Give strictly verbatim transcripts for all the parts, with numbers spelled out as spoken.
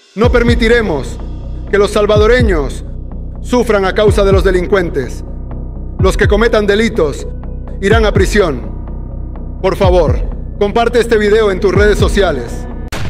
No permitiremos que los salvadoreños sufran a causa de los delincuentes. Los que cometan delitos irán a prisión. Por favor, comparte este video en tus redes sociales.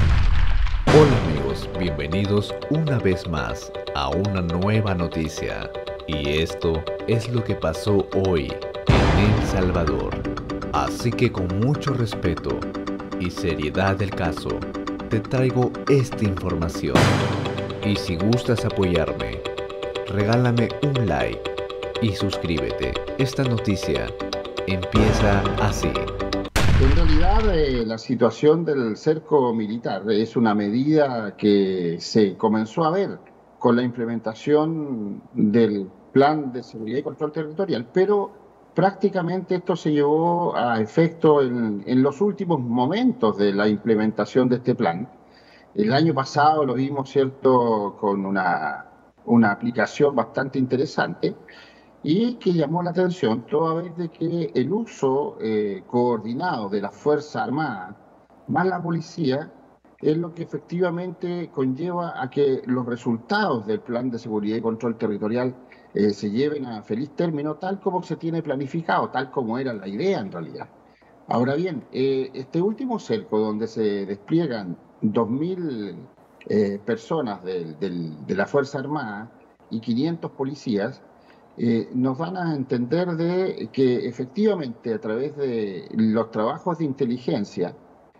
Hola amigos, bienvenidos una vez más a una nueva noticia. Y esto es lo que pasó hoy en El Salvador. Así que con mucho respeto y seriedad del caso, te traigo esta información. Y si gustas apoyarme, regálame un like y suscríbete. Esta noticia empieza así. En realidad, eh, la situación del cerco militar es una medida que se comenzó a ver con la implementación del Plan de Seguridad y Control Territorial, pero prácticamente esto se llevó a efecto en, en los últimos momentos de la implementación de este plan. El año pasado lo vimos, ¿cierto?, con una, una aplicación bastante interesante y que llamó la atención toda vez de que el uso eh, coordinado de las Fuerzas Armadas más la policía es lo que efectivamente conlleva a que los resultados del Plan de Seguridad y Control Territorial eh, se lleven a feliz término, tal como se tiene planificado, tal como era la idea en realidad. Ahora bien, eh, este último cerco donde se despliegan dos mil eh, personas de, de, de la Fuerza Armada y quinientos policías, eh, nos van a entender de que efectivamente a través de los trabajos de inteligencia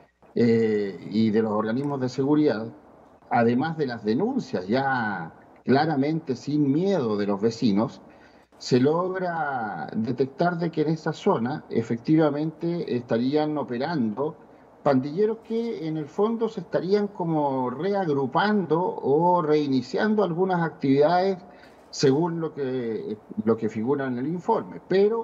eh, y de los organismos de seguridad, además de las denuncias ya claramente sin miedo de los vecinos, se logra detectar de que en esa zona efectivamente estarían operando pandilleros que en el fondo se estarían como reagrupando o reiniciando algunas actividades según lo que, lo que figura en el informe. Pero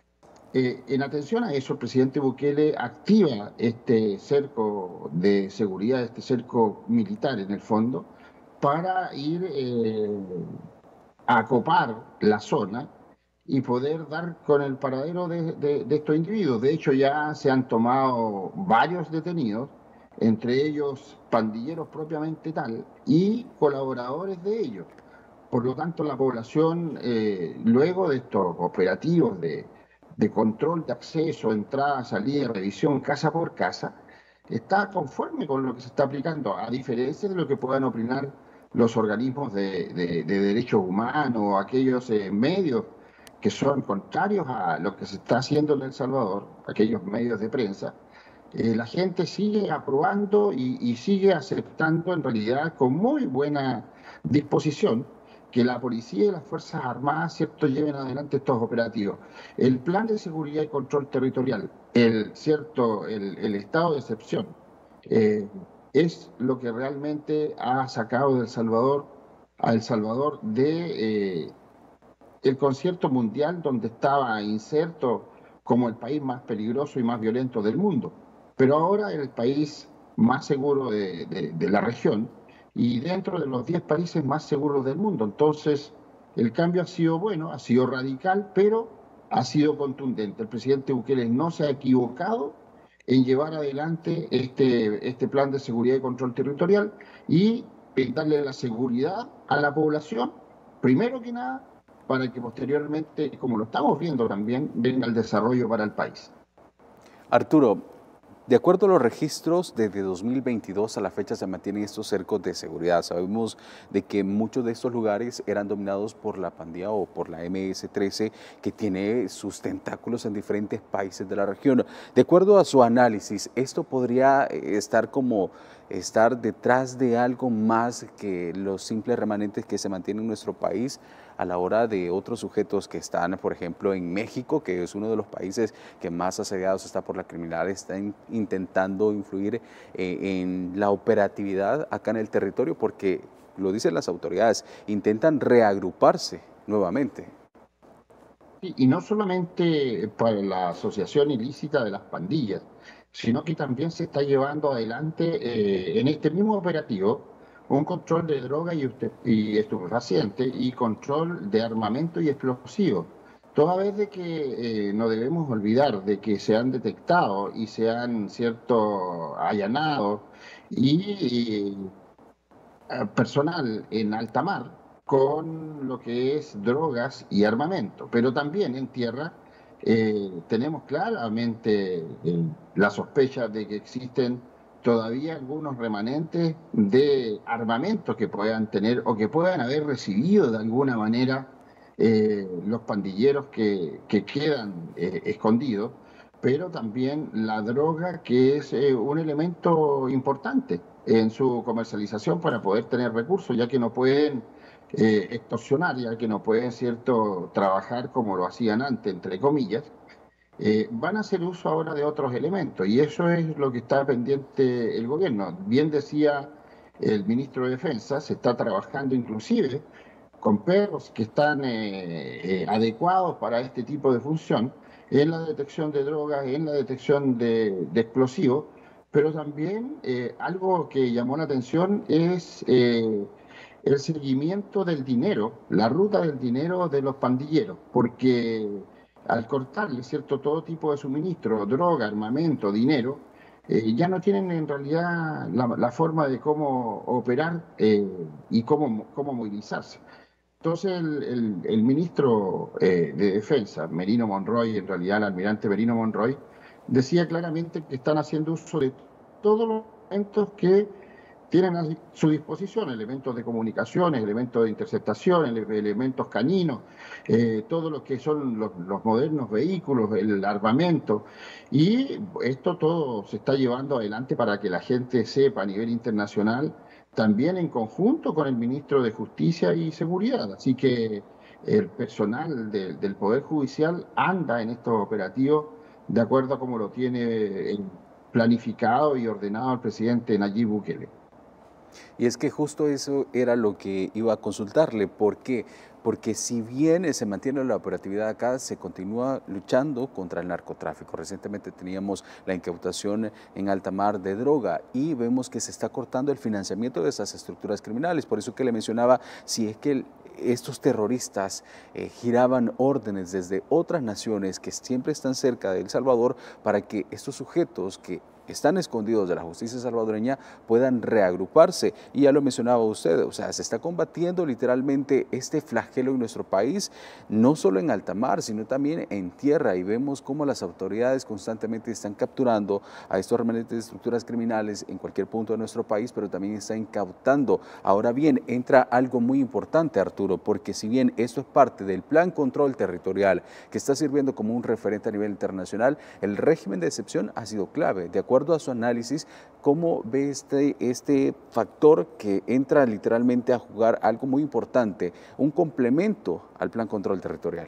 eh, en atención a eso, el presidente Bukele activa este cerco de seguridad, este cerco militar en el fondo, para ir eh, a acopar la zona y poder dar con el paradero de, de, de estos individuos. De hecho, ya se han tomado varios detenidos, entre ellos pandilleros propiamente tal, y colaboradores de ellos. Por lo tanto, la población, eh, luego de estos operativos de, de control de acceso, entrada, salida, revisión casa por casa, está conforme con lo que se está aplicando, a diferencia de lo que puedan opinar los organismos de, de, de derechos humanos o aquellos eh, medios que son contrarios a lo que se está haciendo en El Salvador, aquellos medios de prensa. Eh, la gente sigue aprobando y, y sigue aceptando en realidad con muy buena disposición que la policía y las Fuerzas Armadas, ¿cierto?, lleven adelante estos operativos. El plan de seguridad y control territorial, el, ¿cierto?, el, el estado de excepción, eh, es lo que realmente ha sacado de El Salvador, a El Salvador de eh, el concierto mundial donde estaba inserto como el país más peligroso y más violento del mundo. Pero ahora el país más seguro de, de, de la región y dentro de los diez países más seguros del mundo. Entonces, el cambio ha sido bueno, ha sido radical, pero ha sido contundente. El presidente Bukele no se ha equivocado en llevar adelante este, este plan de seguridad y control territorial y darle la seguridad a la población, primero que nada, para que posteriormente, como lo estamos viendo también, venga el desarrollo para el país. Arturo, de acuerdo a los registros, desde dos mil veintidós a la fecha se mantienen estos cercos de seguridad. Sabemos de que muchos de estos lugares eran dominados por la pandilla o por la eme ese trece, que tiene sus tentáculos en diferentes países de la región. De acuerdo a su análisis, ¿esto podría estar como estar detrás de algo más que los simples remanentes que se mantienen en nuestro país a la hora de otros sujetos que están, por ejemplo, en México, que es uno de los países que más asediados está por la criminalidad, están intentando influir eh, en la operatividad acá en el territorio? Porque, lo dicen las autoridades, intentan reagruparse nuevamente. Y, y no solamente para la asociación ilícita de las pandillas, sino que también se está llevando adelante eh, en este mismo operativo un control de droga y, y estupefacientes y control de armamento y explosivos. Toda vez de que eh, no debemos olvidar de que se han detectado y se han, cierto, allanado y, y personal en alta mar con lo que es drogas y armamento, pero también en tierra eh, tenemos claramente eh, la sospecha de que existen todavía algunos remanentes de armamento que puedan tener o que puedan haber recibido de alguna manera eh, los pandilleros que, que quedan eh, escondidos, pero también la droga, que es eh, un elemento importante en su comercialización para poder tener recursos, ya que no pueden eh, extorsionar, ya que no pueden, cierto, trabajar como lo hacían antes, entre comillas. Eh, van a hacer uso ahora de otros elementos y eso es lo que está pendiente el gobierno. Bien decía el ministro de Defensa, se está trabajando inclusive con perros que están eh, eh, adecuados para este tipo de función, en la detección de drogas, en la detección de, de explosivos, pero también eh, algo que llamó la atención es eh, el seguimiento del dinero, la ruta del dinero de los pandilleros, porque al cortarle, ¿cierto?, todo tipo de suministro, droga, armamento, dinero, eh, ya no tienen en realidad la, la forma de cómo operar eh, y cómo, cómo movilizarse. Entonces el, el, el ministro eh, de Defensa, Merino Monroy, en realidad el almirante Merino Monroy, decía claramente que están haciendo uso de todos los elementos que tienen a su disposición, elementos de comunicaciones, elementos de interceptación, ele elementos caninos, eh, todo lo que son los, los modernos vehículos, el armamento, y esto todo se está llevando adelante para que la gente sepa a nivel internacional, también en conjunto con el ministro de Justicia y Seguridad. Así que el personal de, del Poder Judicial anda en estos operativos de acuerdo a cómo lo tiene planificado y ordenado el presidente Nayib Bukele. Y es que justo eso era lo que iba a consultarle. ¿Por qué? Porque si bien se mantiene la operatividad acá, se continúa luchando contra el narcotráfico. Recientemente teníamos la incautación en alta mar de droga y vemos que se está cortando el financiamiento de esas estructuras criminales. Por eso que le mencionaba, si es que el, estos terroristas eh, giraban órdenes desde otras naciones que siempre están cerca de El Salvador para que estos sujetos que están escondidos de la justicia salvadoreña puedan reagruparse. Y ya lo mencionaba usted, o sea, se está combatiendo literalmente este flagelo en nuestro país, no solo en alta mar, sino también en tierra, y vemos cómo las autoridades constantemente están capturando a estos remanentes de estructuras criminales en cualquier punto de nuestro país, pero también están incautando. Ahora bien, entra algo muy importante, Arturo, porque si bien esto es parte del Plan Control Territorial, que está sirviendo como un referente a nivel internacional, el régimen de excepción ha sido clave. De acuerdo a su análisis, ¿cómo ve este, este factor que entra literalmente a jugar algo muy importante, un complemento al Plan Control Territorial?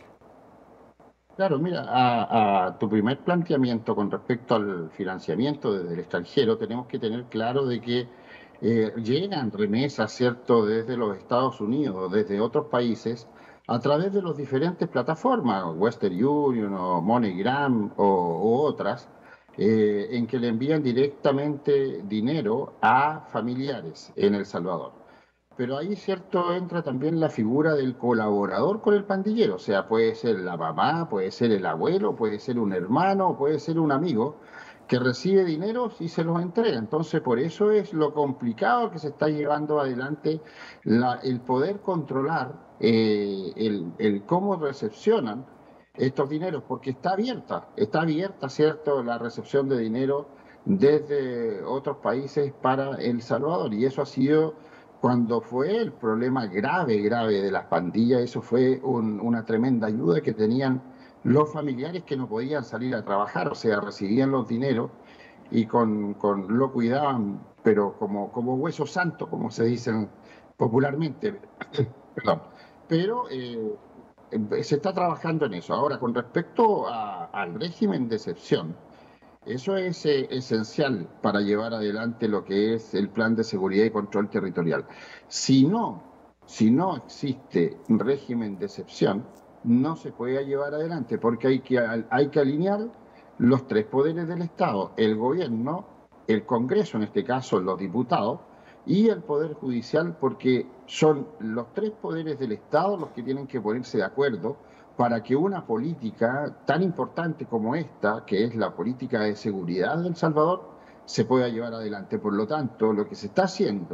Claro, mira, a, a tu primer planteamiento con respecto al financiamiento desde el extranjero, tenemos que tener claro de que eh, llegan remesas, ¿cierto?, desde los Estados Unidos, desde otros países, a través de las diferentes plataformas, Western Union o MoneyGram o, o otras, Eh, en que le envían directamente dinero a familiares en El Salvador. Pero ahí, cierto, entra también la figura del colaborador con el pandillero, o sea, puede ser la mamá, puede ser el abuelo, puede ser un hermano, puede ser un amigo que recibe dinero y se los entrega. Entonces, por eso es lo complicado que se está llevando adelante la, el poder controlar eh, el, el cómo recepcionan estos dineros, porque está abierta, está abierta, ¿cierto?, la recepción de dinero desde otros países para El Salvador, y eso ha sido, cuando fue el problema grave, grave de las pandillas, eso fue un, una tremenda ayuda que tenían los familiares que no podían salir a trabajar, o sea, recibían los dineros y con, con lo cuidaban, pero como, como hueso santo, como se dicen popularmente, perdón, pero... Eh, se está trabajando en eso. Ahora, con respecto a, al régimen de excepción, eso es eh, esencial para llevar adelante lo que es el plan de seguridad y control territorial. Si no, si no existe un régimen de excepción, no se puede llevar adelante, porque hay que, hay que alinear los tres poderes del Estado, el gobierno, el Congreso, en este caso los diputados, y el Poder Judicial, porque son los tres poderes del Estado los que tienen que ponerse de acuerdo para que una política tan importante como esta, que es la política de seguridad de El Salvador, se pueda llevar adelante. Por lo tanto, lo que se está haciendo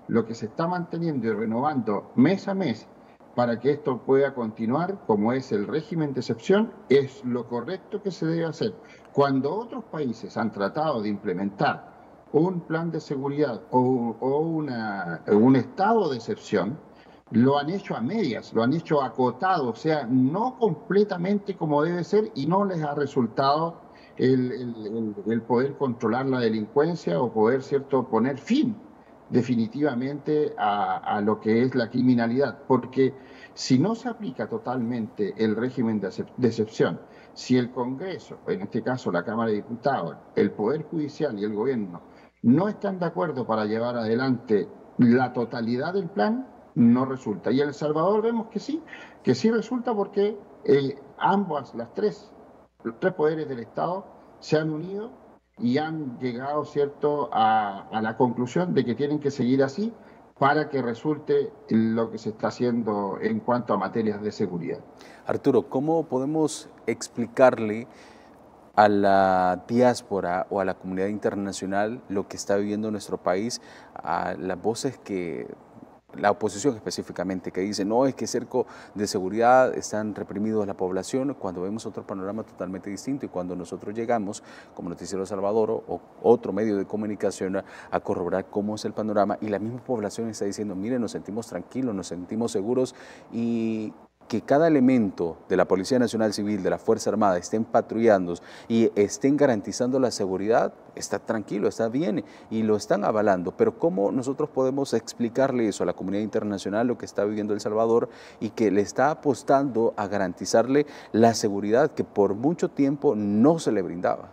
lo que se está manteniendo y renovando mes a mes para que esto pueda continuar, como es el régimen de excepción, es lo correcto que se debe hacer. Cuando otros países han tratado de implementar un plan de seguridad o, o una, un estado de excepción, lo han hecho a medias, lo han hecho acotado, o sea, no completamente como debe ser, y no les ha resultado el, el, el poder controlar la delincuencia o poder, cierto, poner fin definitivamente a, a lo que es la criminalidad, porque si no se aplica totalmente el régimen de, de excepción, si el Congreso, en este caso la Cámara de Diputados, el Poder Judicial y el Gobierno no están de acuerdo para llevar adelante la totalidad del plan, no resulta. Y en El Salvador vemos que sí, que sí resulta porque eh, ambas, las tres, los tres poderes del Estado se han unido y han llegado, cierto, a, a la conclusión de que tienen que seguir así para que resulte lo que se está haciendo en cuanto a materias de seguridad. Arturo, ¿cómo podemos explicarle a la diáspora o a la comunidad internacional lo que está viviendo nuestro país, a las voces que, la oposición específicamente, que dice no, es que cerco de seguridad están reprimidos la población, cuando vemos otro panorama totalmente distinto, y cuando nosotros llegamos como Noticiero Salvador o otro medio de comunicación a, a corroborar cómo es el panorama, y la misma población está diciendo, miren, nos sentimos tranquilos, nos sentimos seguros, y que cada elemento de la Policía Nacional Civil, de la Fuerza Armada, estén patrullando y estén garantizando la seguridad, está tranquilo, está bien y lo están avalando. Pero ¿cómo nosotros podemos explicarle eso a la comunidad internacional, lo que está viviendo El Salvador y que le está apostando a garantizarle la seguridad que por mucho tiempo no se le brindaba?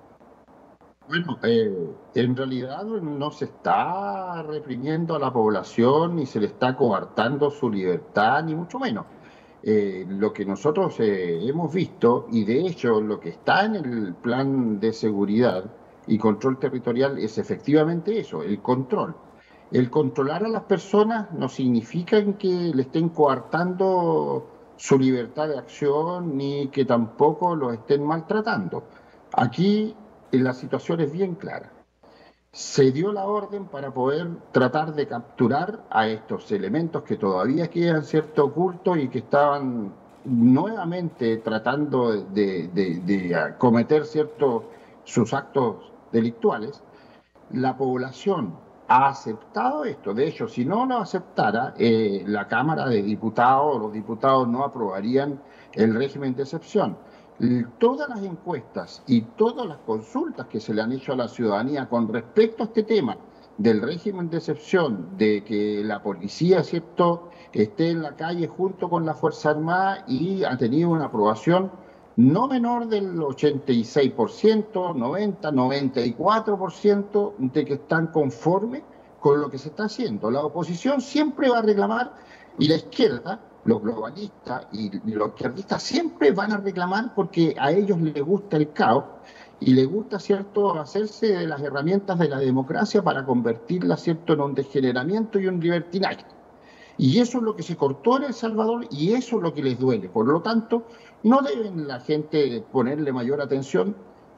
Bueno, eh, en realidad no se está reprimiendo a la población ni se le está coartando su libertad, ni mucho menos. Eh, lo que nosotros eh, hemos visto, y de hecho lo que está en el plan de seguridad y control territorial es efectivamente eso, el control. El controlar a las personas no significa que le estén coartando su libertad de acción ni que tampoco los estén maltratando. Aquí la situación es bien clara. Se dio la orden para poder tratar de capturar a estos elementos que todavía quedan, cierto, ocultos y que estaban nuevamente tratando de, de, de cometer, cierto, sus actos delictuales. La población ha aceptado esto. De hecho, si no lo aceptara, eh, la Cámara de Diputados o los diputados no aprobarían el régimen de excepción. Todas las encuestas y todas las consultas que se le han hecho a la ciudadanía con respecto a este tema del régimen de excepción, de que la policía, cierto, esté en la calle junto con la Fuerza Armada, y ha tenido una aprobación no menor del ochenta y seis por ciento, noventa, noventa y cuatro por ciento de que están conformes con lo que se está haciendo. La oposición siempre va a reclamar, y la izquierda, los globalistas y los izquierdistas siempre van a reclamar porque a ellos les gusta el caos y les gusta, cierto, hacerse de las herramientas de la democracia para convertirla, cierto, en un degeneramiento y un libertinaje. Y eso es lo que se cortó en El Salvador y eso es lo que les duele. Por lo tanto, no deben la gente ponerle mayor atención.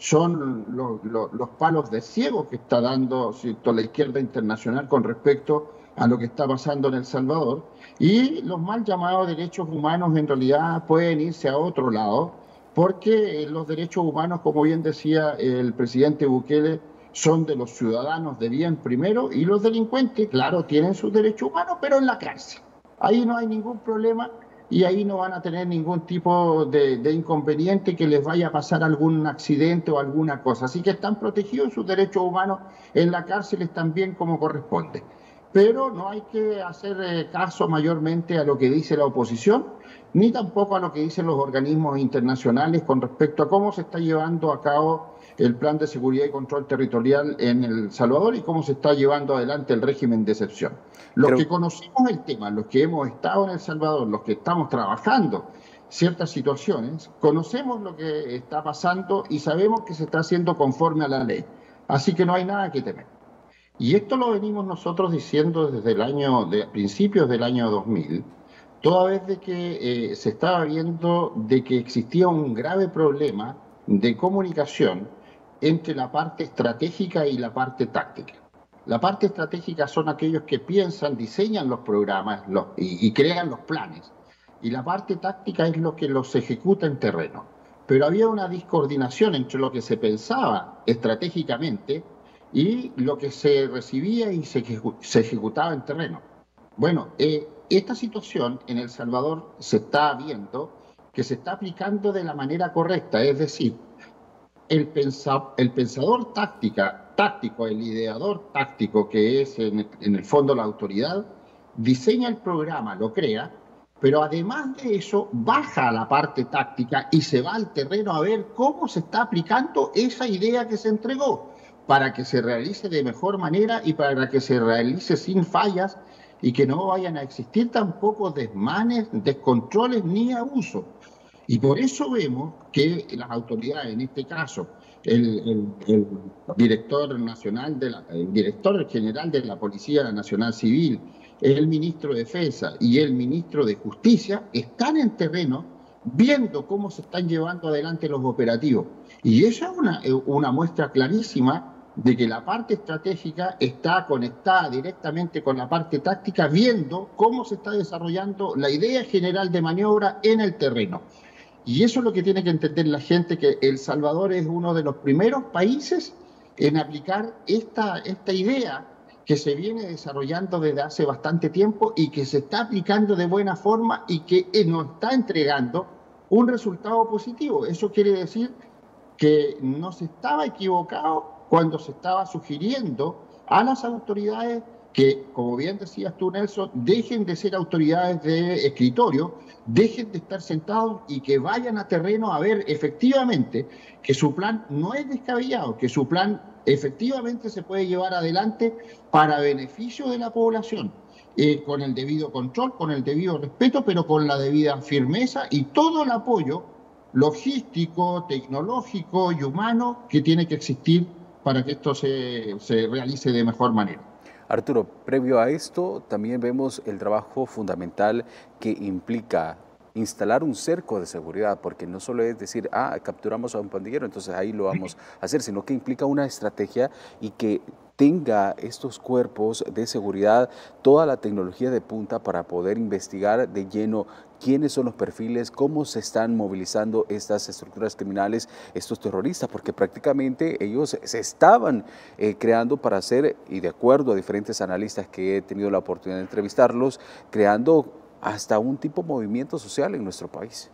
Son los, los, los palos de ciego que está dando, cierto, la izquierda internacional con respecto a lo que está pasando en El Salvador, y los mal llamados derechos humanos en realidad pueden irse a otro lado, porque los derechos humanos, como bien decía el presidente Bukele, son de los ciudadanos de bien primero, y los delincuentes, claro, tienen sus derechos humanos, pero en la cárcel. Ahí no hay ningún problema y ahí no van a tener ningún tipo de, de inconveniente que les vaya a pasar algún accidente o alguna cosa. Así que están protegidos sus derechos humanos en la cárcel también como corresponde. Pero no hay que hacer eh, caso mayormente a lo que dice la oposición, ni tampoco a lo que dicen los organismos internacionales con respecto a cómo se está llevando a cabo el plan de seguridad y control territorial en El Salvador y cómo se está llevando adelante el régimen de excepción. Los Pero... que conocemos el tema, los que hemos estado en El Salvador, los que estamos trabajando ciertas situaciones, conocemos lo que está pasando y sabemos que se está haciendo conforme a la ley. Así que no hay nada que temer. Y esto lo venimos nosotros diciendo desde el año, de principios del año dos mil, toda vez de que eh, se estaba viendo de que existía un grave problema de comunicación entre la parte estratégica y la parte táctica. La parte estratégica son aquellos que piensan, diseñan los programas los, y, y crean los planes. Y la parte táctica es lo que los ejecuta en terreno. Pero había una discoordinación entre lo que se pensaba estratégicamente y lo que se recibía y se, ejecu se ejecutaba en terreno. Bueno, eh, esta situación en El Salvador se está viendo que se está aplicando de la manera correcta, es decir, el, pensa el pensador táctica, táctico, el ideador táctico, que es en el, en el fondo la autoridad, diseña el programa, lo crea, pero además de eso baja a la parte táctica y se va al terreno a ver cómo se está aplicando esa idea que se entregó, para que se realice de mejor manera y para que se realice sin fallas y que no vayan a existir tampoco desmanes, descontroles ni abusos. Y por eso vemos que las autoridades, en este caso, el, el, el director nacional, de la, el director general de la Policía Nacional Civil, el ministro de Defensa y el ministro de Justicia, están en terreno viendo cómo se están llevando adelante los operativos. Y esa es una, una muestra clarísima de que la parte estratégica está conectada directamente con la parte táctica, viendo cómo se está desarrollando la idea general de maniobra en el terreno. Y eso es lo que tiene que entender la gente, que El Salvador es uno de los primeros países en aplicar esta, esta idea que se viene desarrollando desde hace bastante tiempo y que se está aplicando de buena forma y que nos está entregando un resultado positivo. Eso quiere decir que no se estaba equivocado cuando se estaba sugiriendo a las autoridades que, como bien decías tú, Nelson, dejen de ser autoridades de escritorio, dejen de estar sentados y que vayan a terreno a ver efectivamente que su plan no es descabellado, que su plan efectivamente se puede llevar adelante para beneficio de la población, eh, con el debido control, con el debido respeto, pero con la debida firmeza y todo el apoyo logístico, tecnológico y humano que tiene que existir para que esto se, se realice de mejor manera. Arturo, previo a esto, también vemos el trabajo fundamental que implica instalar un cerco de seguridad, porque no solo es decir, ah, capturamos a un pandillero, entonces ahí lo vamos a hacer, sino que implica una estrategia y que tenga estos cuerpos de seguridad toda la tecnología de punta para poder investigar de lleno quiénes son los perfiles, cómo se están movilizando estas estructuras criminales, estos terroristas, porque prácticamente ellos se estaban eh, creando para hacer, y de acuerdo a diferentes analistas que he tenido la oportunidad de entrevistarlos, creando hasta un tipo de movimiento social en nuestro país.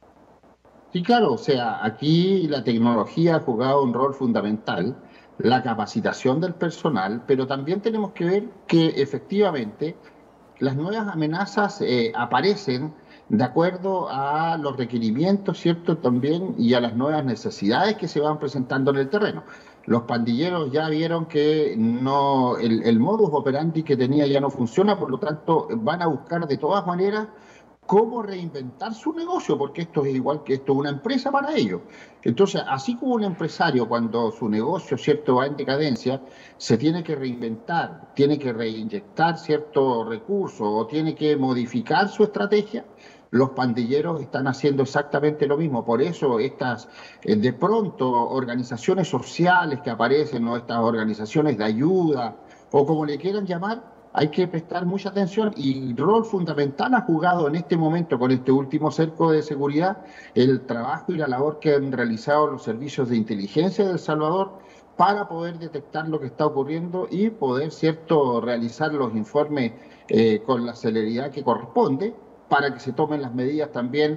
Sí, claro, o sea, aquí la tecnología ha jugado un rol fundamental, la capacitación del personal, pero también tenemos que ver que efectivamente las nuevas amenazas eh, aparecen de acuerdo a los requerimientos, ¿cierto? También y a las nuevas necesidades que se van presentando en el terreno. Los pandilleros ya vieron que no, el, el modus operandi que tenía ya no funciona, por lo tanto van a buscar de todas maneras cómo reinventar su negocio, porque esto es igual que esto es una empresa para ellos. Entonces, así como un empresario cuando su negocio, ¿cierto?, va en decadencia, se tiene que reinventar, tiene que reinyectar ciertos recursos o tiene que modificar su estrategia, los pandilleros están haciendo exactamente lo mismo. Por eso estas, eh, de pronto, organizaciones sociales que aparecen, o estas organizaciones de ayuda, o como le quieran llamar, hay que prestar mucha atención, y el rol fundamental ha jugado en este momento, con este último cerco de seguridad, el trabajo y la labor que han realizado los servicios de inteligencia de El Salvador para poder detectar lo que está ocurriendo y poder, cierto, realizar los informes eh, con la celeridad que corresponde, para que se tomen las medidas también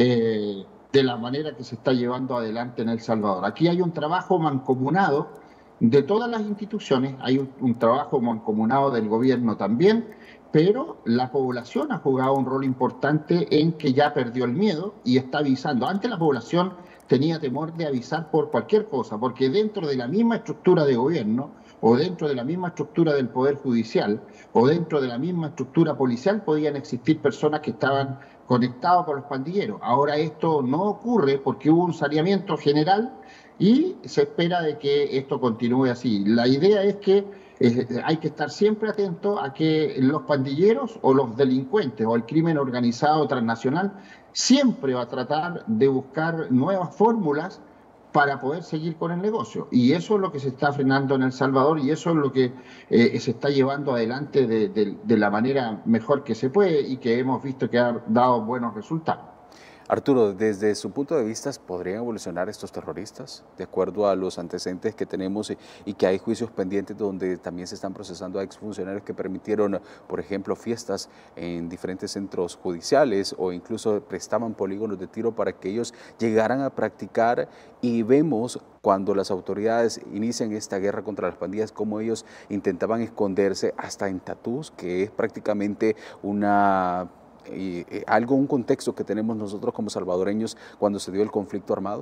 eh, de la manera que se está llevando adelante en El Salvador. Aquí hay un trabajo mancomunado de todas las instituciones, hay un, un trabajo mancomunado del gobierno también, pero la población ha jugado un rol importante en que ya perdió el miedo y está avisando. Antes la población tenía temor de avisar por cualquier cosa, porque dentro de la misma estructura de gobierno, o dentro de la misma estructura del Poder Judicial, o dentro de la misma estructura policial, podían existir personas que estaban conectadas con los pandilleros. Ahora esto no ocurre porque hubo un saneamiento general y se espera de que esto continúe así. La idea es que eh, hay que estar siempre atento a que los pandilleros o los delincuentes o el crimen organizado transnacional siempre va a tratar de buscar nuevas fórmulas para poder seguir con el negocio. Y eso es lo que se está frenando en El Salvador y eso es lo que eh, se está llevando adelante de, de, de la manera mejor que se puede y que hemos visto que ha dado buenos resultados. Arturo, desde su punto de vista, ¿podrían evolucionar estos terroristas de acuerdo a los antecedentes que tenemos y, y que hay juicios pendientes donde también se están procesando a exfuncionarios que permitieron, por ejemplo, fiestas en diferentes centros judiciales o incluso prestaban polígonos de tiro para que ellos llegaran a practicar? Y vemos cuando las autoridades inician esta guerra contra las pandillas, cómo ellos intentaban esconderse hasta en tatús, que es prácticamente una... Y, y algo, un contexto que tenemos nosotros como salvadoreños cuando se dio el conflicto armado.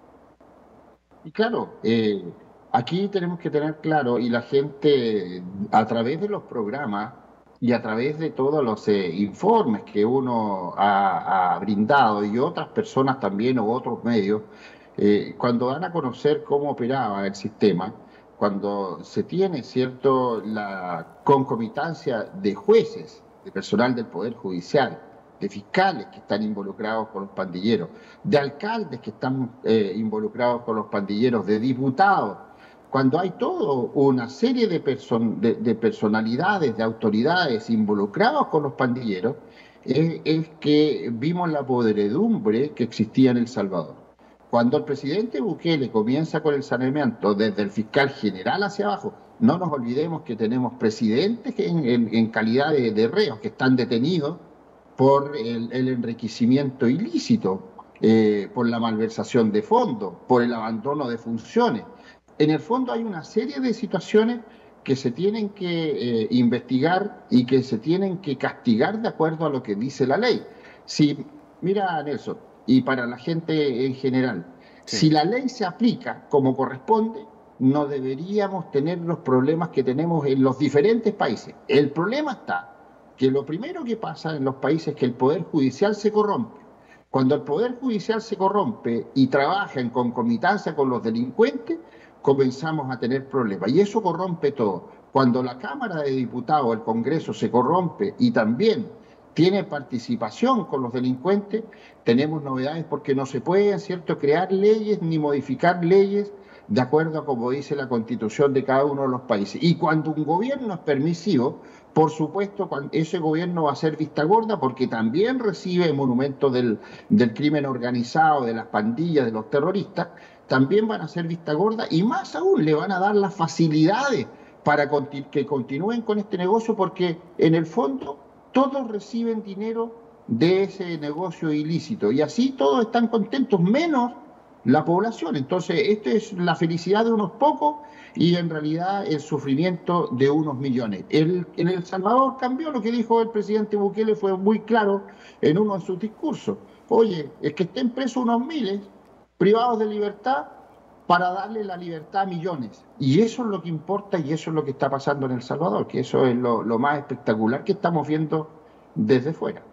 Y claro, eh, aquí tenemos que tener claro, y la gente a través de los programas y a través de todos los eh, informes que uno ha, ha brindado y otras personas también o otros medios, eh, cuando dan a conocer cómo operaba el sistema, cuando se tiene, cierto, la concomitancia de jueces, de personal del Poder Judicial, de fiscales que están involucrados con los pandilleros, de alcaldes que están eh, involucrados con los pandilleros, de diputados, cuando hay toda una serie de, person de, de personalidades, de autoridades involucrados con los pandilleros, es, es que vimos la podredumbre que existía en El Salvador. Cuando el presidente Bukele comienza con el saneamiento desde el fiscal general hacia abajo, no nos olvidemos que tenemos presidentes en, en, en calidad de, de reos que están detenidos por el, el enriquecimiento ilícito, eh, por la malversación de fondos, por el abandono de funciones. En el fondo hay una serie de situaciones que se tienen que eh, investigar y que se tienen que castigar de acuerdo a lo que dice la ley. Si, mira, Nelson, y para la gente en general, sí. Si la ley se aplica como corresponde, no deberíamos tener los problemas que tenemos en los diferentes países. El problema está que lo primero que pasa en los países es que el Poder Judicial se corrompe. Cuando el Poder Judicial se corrompe y trabaja en concomitancia con los delincuentes, comenzamos a tener problemas. Y eso corrompe todo. Cuando la Cámara de Diputados, el Congreso, se corrompe y también tiene participación con los delincuentes, tenemos novedades porque no se pueden, ¿cierto?, crear leyes ni modificar leyes de acuerdo a como dice la Constitución de cada uno de los países. Y cuando un gobierno es permisivo, por supuesto, ese gobierno va a ser vista gorda porque también recibe monumentos del, del crimen organizado, de las pandillas, de los terroristas, también van a ser vista gorda y más aún le van a dar las facilidades para que continúen con este negocio porque en el fondo todos reciben dinero de ese negocio ilícito y así todos están contentos, menos la población. Entonces, esto es la felicidad de unos pocos y en realidad el sufrimiento de unos millones. El, en El Salvador cambió, lo que dijo el presidente Bukele fue muy claro en uno de sus discursos. Oye, es que estén presos unos miles, privados de libertad, para darle la libertad a millones. Y eso es lo que importa y eso es lo que está pasando en El Salvador, que eso es lo, lo más espectacular que estamos viendo desde fuera.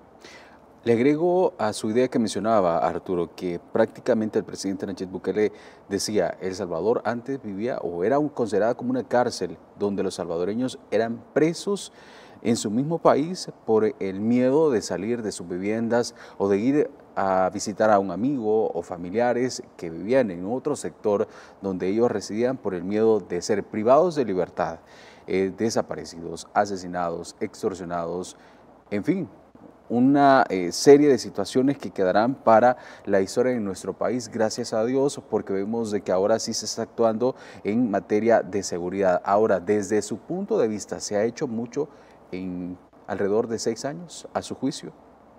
Le agrego a su idea que mencionaba, Arturo, que prácticamente el presidente Nayib Bukele decía, El Salvador antes vivía o era un, considerada como una cárcel donde los salvadoreños eran presos en su mismo país por el miedo de salir de sus viviendas o de ir a visitar a un amigo o familiares que vivían en otro sector donde ellos residían por el miedo de ser privados de libertad, eh, desaparecidos, asesinados, extorsionados, en fin, una eh, serie de situaciones que quedarán para la historia de nuestro país, gracias a Dios, porque vemos de que ahora sí se está actuando en materia de seguridad. Ahora, desde su punto de vista, ¿se ha hecho mucho en alrededor de seis años, a su juicio?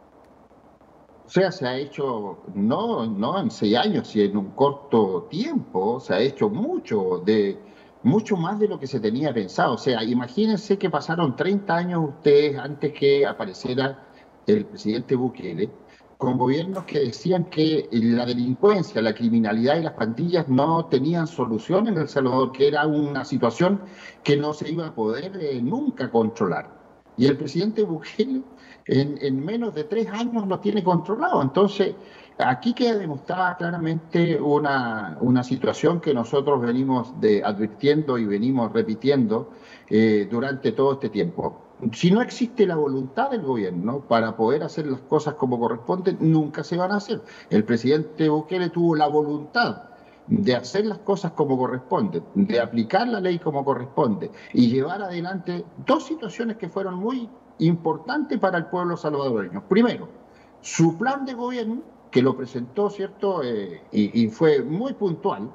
O sea, se ha hecho, no, no en seis años, sino en un corto tiempo, se ha hecho mucho, de, mucho más de lo que se tenía pensado. O sea, imagínense que pasaron treinta años ustedes antes que apareciera el presidente Bukele, con gobiernos que decían que la delincuencia, la criminalidad y las pandillas no tenían solución en El Salvador, que era una situación que no se iba a poder eh, nunca controlar. Y el presidente Bukele en, en menos de tres años lo tiene controlado. Entonces, aquí queda demostrada claramente una, una situación que nosotros venimos de, advirtiendo y venimos repitiendo eh, durante todo este tiempo. Si no existe la voluntad del gobierno para poder hacer las cosas como corresponden, nunca se van a hacer. El presidente Bukele tuvo la voluntad de hacer las cosas como corresponde, de aplicar la ley como corresponde y llevar adelante dos situaciones que fueron muy importantes para el pueblo salvadoreño. Primero, su plan de gobierno, que lo presentó, ¿cierto? Eh, y, y fue muy puntual,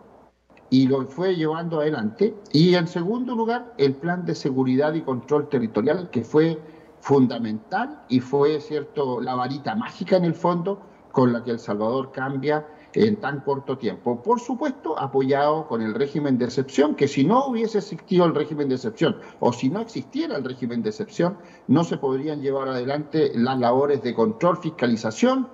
y lo fue llevando adelante. Y en segundo lugar, el plan de seguridad y control territorial, que fue fundamental y fue, ¿cierto?, la varita mágica en el fondo con la que El Salvador cambia en tan corto tiempo. Por supuesto, apoyado con el régimen de excepción, que si no hubiese existido el régimen de excepción o si no existiera el régimen de excepción, no se podrían llevar adelante las labores de control, fiscalización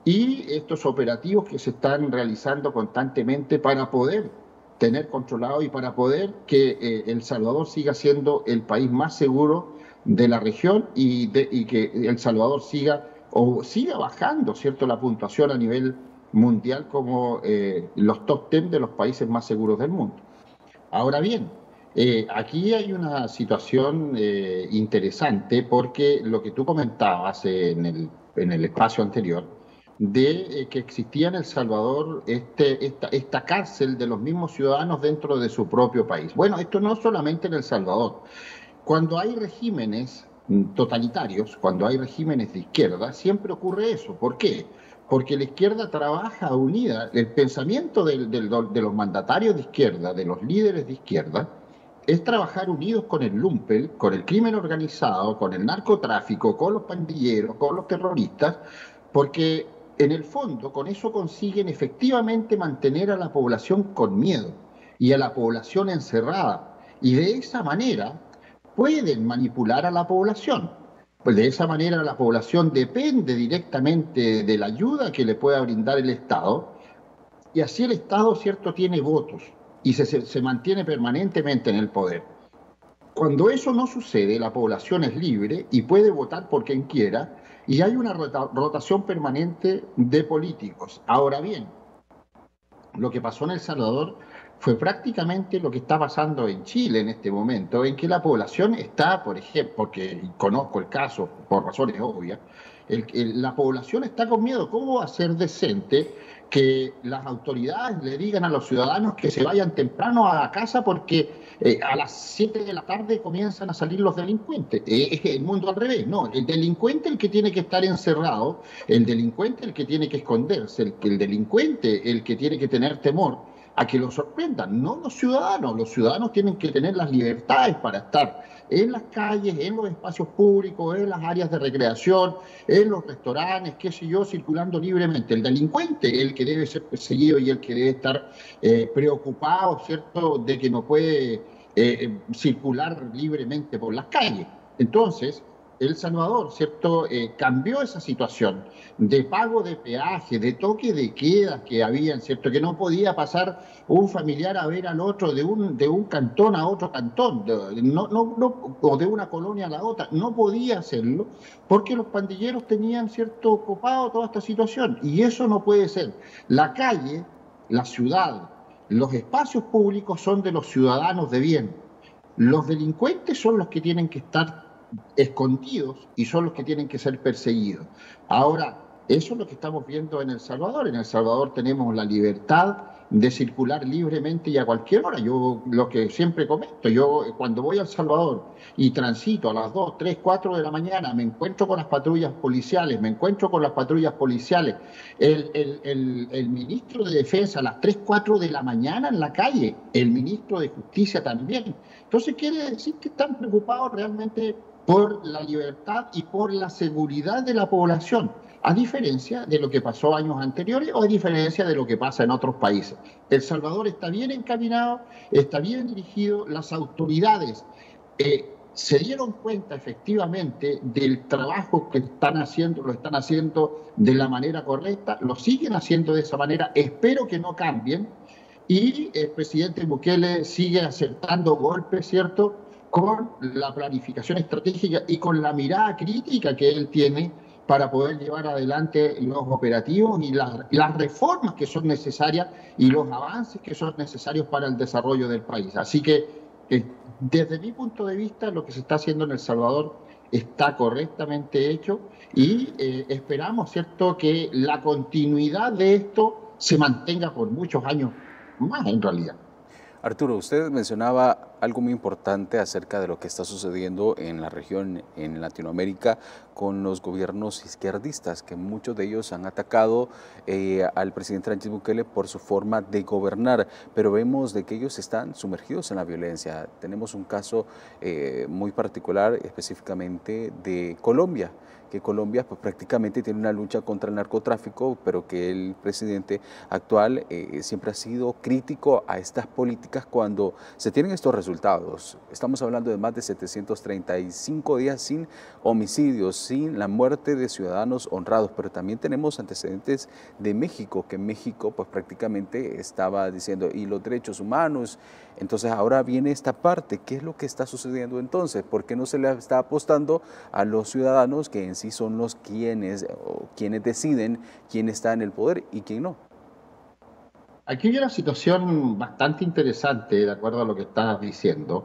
y estos operativos que se están realizando constantemente para poder tener controlado y para poder que eh, El Salvador siga siendo el país más seguro de la región y, de, y que El Salvador siga o siga bajando, ¿cierto?, la puntuación a nivel mundial como eh, los top ten de los países más seguros del mundo. Ahora bien, eh, aquí hay una situación eh, interesante porque lo que tú comentabas en el, en el espacio anterior, de eh, que existía en El Salvador este, esta, esta cárcel de los mismos ciudadanos dentro de su propio país. Bueno, esto no solamente en El Salvador. Cuando hay regímenes totalitarios, cuando hay regímenes de izquierda, siempre ocurre eso. ¿Por qué? Porque la izquierda trabaja unida, el pensamiento del, del, de los mandatarios de izquierda, de los líderes de izquierda, es trabajar unidos con el lumpen, con el crimen organizado, con el narcotráfico, con los pandilleros, con los terroristas, porque en el fondo con eso consiguen efectivamente mantener a la población con miedo y a la población encerrada. Y de esa manera pueden manipular a la población. Pues de esa manera la población depende directamente de la ayuda que le pueda brindar el Estado y así el Estado, ¿cierto?, tiene votos y se, se, se mantiene permanentemente en el poder. Cuando eso no sucede, la población es libre y puede votar por quien quiera y hay una rota, rotación permanente de políticos. Ahora bien, lo que pasó en El Salvador fue prácticamente lo que está pasando en Chile en este momento, en que la población está, por ejemplo, porque conozco el caso por razones obvias, el, el, la población está con miedo. ¿Cómo va a ser decente que las autoridades le digan a los ciudadanos que se vayan temprano a la casa porque eh, a las siete de la tarde comienzan a salir los delincuentes? Eh, es el mundo al revés. No, el delincuente el que tiene que estar encerrado, el delincuente el que tiene que esconderse, el, el delincuente el que tiene que tener temor a que lo sorprendan, no los ciudadanos. Los ciudadanos tienen que tener las libertades para estar en las calles, en los espacios públicos, en las áreas de recreación, en los restaurantes, qué sé yo, circulando libremente. El delincuente, el que debe ser perseguido y el que debe estar eh, preocupado, ¿cierto?, de que no puede eh, circular libremente por las calles. Entonces, El Salvador, ¿cierto?, eh, cambió esa situación de pago de peaje, de toque de queda que habían, ¿cierto?, que no podía pasar un familiar a ver al otro de un, de un cantón a otro cantón, de, no, no, no, o de una colonia a la otra, no podía hacerlo porque los pandilleros tenían, ¿cierto?, ocupado toda esta situación y eso no puede ser. La calle, la ciudad, los espacios públicos son de los ciudadanos de bien. Los delincuentes son los que tienen que estar escondidos y son los que tienen que ser perseguidos. Ahora, eso es lo que estamos viendo en El Salvador. En El Salvador tenemos la libertad de circular libremente y a cualquier hora. Yo lo que siempre comento, yo cuando voy a El Salvador y transito a las dos, tres, cuatro de la mañana, me encuentro con las patrullas policiales, me encuentro con las patrullas policiales, el, el, el, el ministro de Defensa a las tres, cuatro de la mañana en la calle, el ministro de Justicia también. Entonces quiere decir que están preocupados realmente por la libertad y por la seguridad de la población, a diferencia de lo que pasó años anteriores o a diferencia de lo que pasa en otros países. El Salvador está bien encaminado, está bien dirigido, las autoridades eh, se dieron cuenta efectivamente del trabajo que están haciendo, lo están haciendo de la manera correcta, lo siguen haciendo de esa manera, espero que no cambien, y el presidente Bukele sigue acertando golpes, ¿cierto?, con la planificación estratégica y con la mirada crítica que él tiene para poder llevar adelante los operativos y las, las reformas que son necesarias y los avances que son necesarios para el desarrollo del país. Así que, eh, desde mi punto de vista, lo que se está haciendo en El Salvador está correctamente hecho y eh, esperamos, ¿cierto?, que la continuidad de esto se mantenga por muchos años más en realidad. Arturo, usted mencionaba algo muy importante acerca de lo que está sucediendo en la región, en Latinoamérica, con los gobiernos izquierdistas, que muchos de ellos han atacado eh, al presidente Nayib Bukele por su forma de gobernar, pero vemos de que ellos están sumergidos en la violencia. Tenemos un caso eh, muy particular, específicamente de Colombia, que Colombia pues, prácticamente tiene una lucha contra el narcotráfico, pero que el presidente actual eh, siempre ha sido crítico a estas políticas cuando se tienen estos resultados. Estamos hablando de más de setecientos treinta y cinco días sin homicidios, sin la muerte de ciudadanos honrados, pero también tenemos antecedentes de México, que México pues prácticamente estaba diciendo, y los derechos humanos. Entonces ahora viene esta parte, ¿qué es lo que está sucediendo entonces? ¿Por qué no se le está apostando a los ciudadanos que en sí son los quienes, o quienes deciden quién está en el poder y quién no? Aquí hay una situación bastante interesante, de acuerdo a lo que estás diciendo,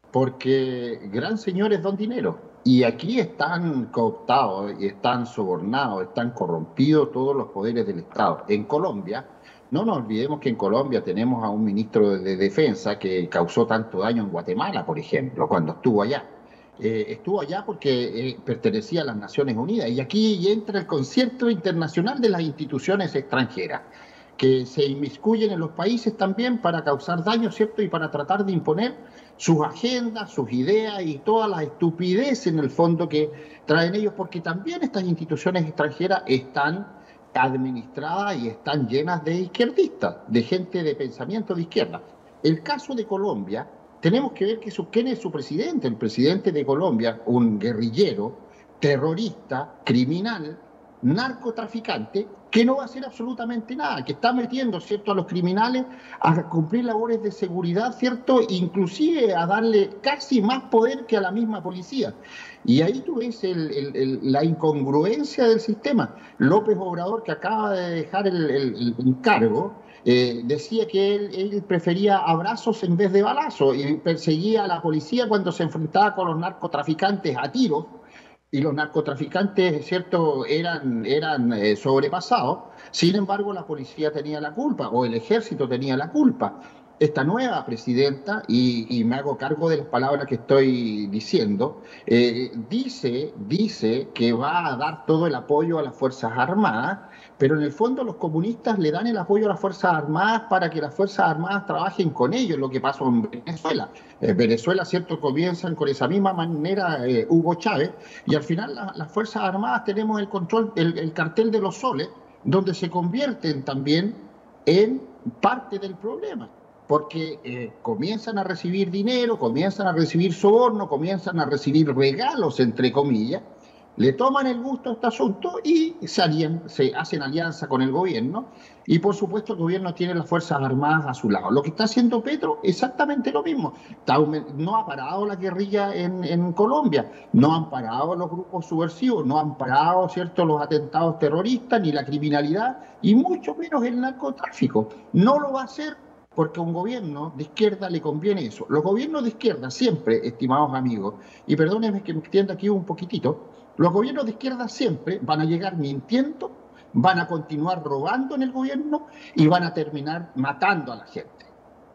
porque gran señor es don dinero, y aquí están cooptados, y están sobornados, están corrompidos todos los poderes del Estado. En Colombia, no nos olvidemos que en Colombia tenemos a un ministro de Defensa que causó tanto daño en Guatemala, por ejemplo, cuando estuvo allá. Eh, estuvo allá porque eh, pertenecía a las Naciones Unidas, y aquí entra el concierto internacional de las instituciones extranjeras, que se inmiscuyen en los países también para causar daño, ¿cierto? Y para tratar de imponer sus agendas, sus ideas y toda la estupidez en el fondo que traen ellos, porque también estas instituciones extranjeras están administradas y están llenas de izquierdistas, de gente de pensamiento de izquierda. El caso de Colombia, tenemos que ver que su, quién es su presidente. El presidente de Colombia, un guerrillero, terrorista, criminal, narcotraficante, que no va a hacer absolutamente nada, que está metiendo, ¿cierto?, a los criminales a cumplir labores de seguridad, ¿cierto?, inclusive a darle casi más poder que a la misma policía. Y ahí tú ves el, el, el, la incongruencia del sistema. López Obrador, que acaba de dejar el, el, el cargo, eh, decía que él, él prefería abrazos en vez de balazos y perseguía a la policía cuando se enfrentaba con los narcotraficantes a tiros. Y los narcotraficantes, ¿cierto?, eran, eran eh, sobrepasados. Sin embargo, la policía tenía la culpa, o el ejército tenía la culpa. Esta nueva presidenta, y, y me hago cargo de las palabras que estoy diciendo, eh, dice, dice que va a dar todo el apoyo a las Fuerzas Armadas, pero en el fondo los comunistas le dan el apoyo a las Fuerzas Armadas para que las Fuerzas Armadas trabajen con ellos, lo que pasó en Venezuela. En Venezuela, ¿cierto?, comienzan con esa misma manera eh, Hugo Chávez, y al final la, las Fuerzas Armadas tenemos el control, el, el cartel de los soles, donde se convierten también en parte del problema. Porque eh, comienzan a recibir dinero, comienzan a recibir soborno, comienzan a recibir regalos, entre comillas, le toman el gusto a este asunto y se, alían, se hacen alianza con el gobierno, y por supuesto el gobierno tiene las Fuerzas Armadas a su lado. Lo que está haciendo Petro, exactamente lo mismo. Está, no ha parado la guerrilla en, en Colombia, no han parado los grupos subversivos, no han parado, ¿cierto?, los atentados terroristas, ni la criminalidad, y mucho menos el narcotráfico. No lo va a hacer porque a un gobierno de izquierda le conviene eso. Los gobiernos de izquierda siempre, estimados amigos, y perdónenme que me extienda aquí un poquitito, los gobiernos de izquierda siempre van a llegar mintiendo, van a continuar robando en el gobierno y van a terminar matando a la gente.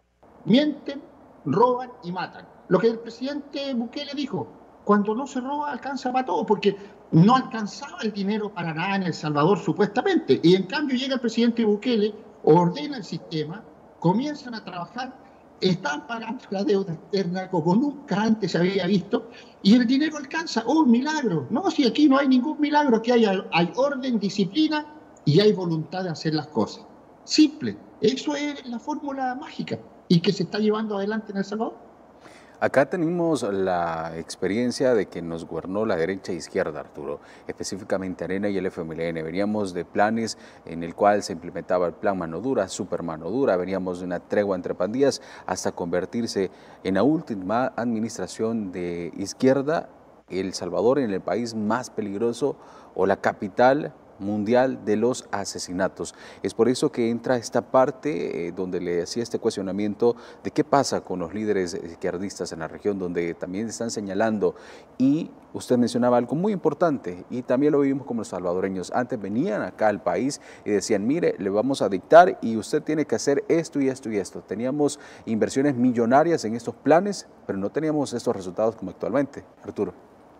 Mienten, roban y matan. Lo que el presidente Bukele dijo, cuando no se roba alcanza para todo, porque no alcanzaba el dinero para nada en El Salvador supuestamente. Y en cambio llega el presidente Bukele, ordena el sistema, comienzan a trabajar, están pagando la deuda externa como nunca antes se había visto, y el dinero alcanza. ¡Oh, milagro! No, si aquí no hay ningún milagro, aquí hay, hay orden, disciplina y hay voluntad de hacer las cosas. Simple. Eso es la fórmula mágica y que se está llevando adelante en El Salvador. Acá tenemos la experiencia de que nos gobernó la derecha e izquierda, Arturo, específicamente Arena y el F M L N. Veníamos de planes en el cual se implementaba el plan mano dura, super mano dura, veníamos de una tregua entre pandillas hasta convertirse en la última administración de izquierda, El Salvador en el país más peligroso o la capital mundial de los asesinatos. Es por eso que entra esta parte eh, donde le hacía este cuestionamiento de qué pasa con los líderes izquierdistas en la región, donde también están señalando, y usted mencionaba algo muy importante, y también lo vivimos como los salvadoreños. Antes venían acá al país y decían, mire, le vamos a dictar y usted tiene que hacer esto y esto y esto. Teníamos inversiones millonarias en estos planes, pero no teníamos estos resultados como actualmente. Arturo.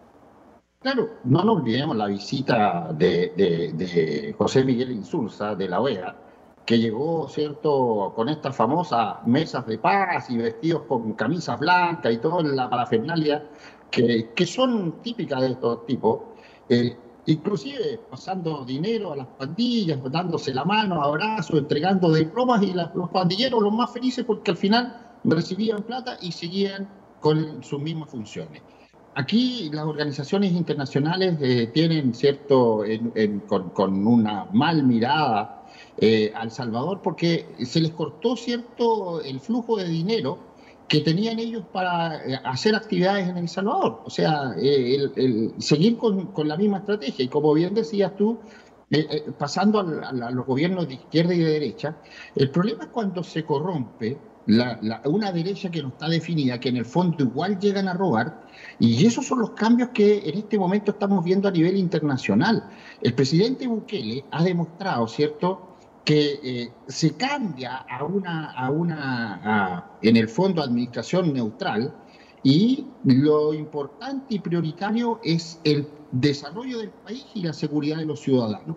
Claro, no nos olvidemos la visita de, de, de José Miguel Insulza de la O E A, que llegó, ¿cierto?, con estas famosas mesas de paz y vestidos con camisas blancas y toda la parafernalia que, que son típicas de estos tipos, eh, inclusive pasando dinero a las pandillas, dándose la mano, abrazos, entregando diplomas, y la, los pandilleros los más felices porque al final recibían plata y seguían con sus mismas funciones. Aquí las organizaciones internacionales eh, tienen, cierto, en, en, con, con una mal mirada eh, a El Salvador, porque se les cortó, cierto, el flujo de dinero que tenían ellos para eh, hacer actividades en El Salvador. O sea, eh, el, el, seguir con, con la misma estrategia. Y como bien decías tú, eh, eh, pasando a, a, a los gobiernos de izquierda y de derecha, el problema es cuando se corrompe La, la, una derecha que no está definida, que en el fondo igual llegan a robar, y esos son los cambios que en este momento estamos viendo a nivel internacional. El presidente Bukele ha demostrado, ¿cierto?, que eh, se cambia a una, a una a, en el fondo, administración neutral, y lo importante y prioritario es el desarrollo del país y la seguridad de los ciudadanos.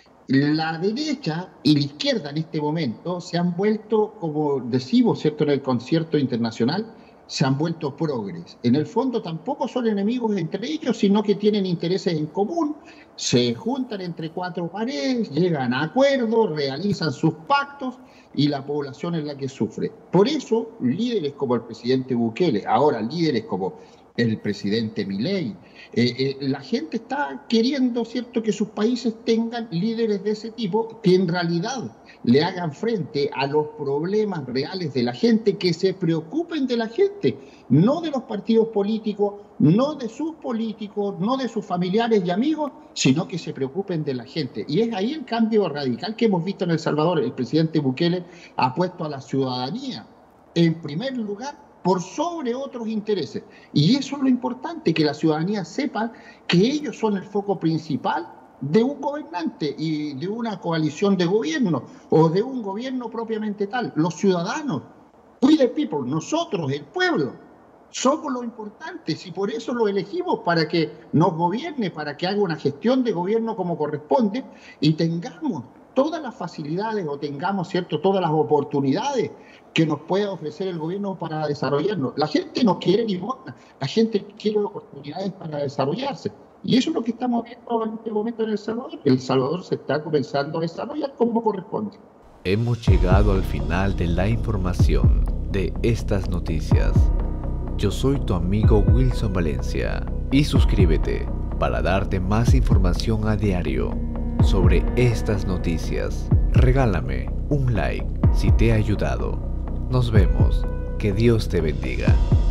La derecha y la izquierda en este momento se han vuelto, como decimos, ¿cierto?, en el concierto internacional, se han vuelto progres. En el fondo tampoco son enemigos entre ellos, sino que tienen intereses en común, se juntan entre cuatro paredes, llegan a acuerdos, realizan sus pactos, y la población es la que sufre. Por eso, líderes como el presidente Bukele, ahora líderes como el presidente Milei, eh, eh, la gente está queriendo, ¿cierto?, que sus países tengan líderes de ese tipo que en realidad le hagan frente a los problemas reales de la gente, que se preocupen de la gente, no de los partidos políticos, no de sus políticos, no de sus familiares y amigos, sino que se preocupen de la gente. Y es ahí el cambio radical que hemos visto en El Salvador. El presidente Bukele ha puesto a la ciudadanía en primer lugar por sobre otros intereses. Y eso es lo importante, que la ciudadanía sepa que ellos son el foco principal de un gobernante y de una coalición de gobierno, o de un gobierno propiamente tal. Los ciudadanos, we the people, nosotros, el pueblo, somos lo importante, y por eso lo elegimos, para que nos gobierne, para que haga una gestión de gobierno como corresponde, y tengamos todas las facilidades, o tengamos, ¿cierto?, todas las oportunidades que nos pueda ofrecer el gobierno para desarrollarnos. La gente no quiere limosna, la gente quiere oportunidades para desarrollarse. Y eso es lo que estamos viendo en este momento en El Salvador. El Salvador se está comenzando a desarrollar como corresponde. Hemos llegado al final de la información de estas noticias. Yo soy tu amigo Wilson Valencia, y suscríbete para darte más información a diario sobre estas noticias. Regálame un like si te ha ayudado. Nos vemos. Que Dios te bendiga.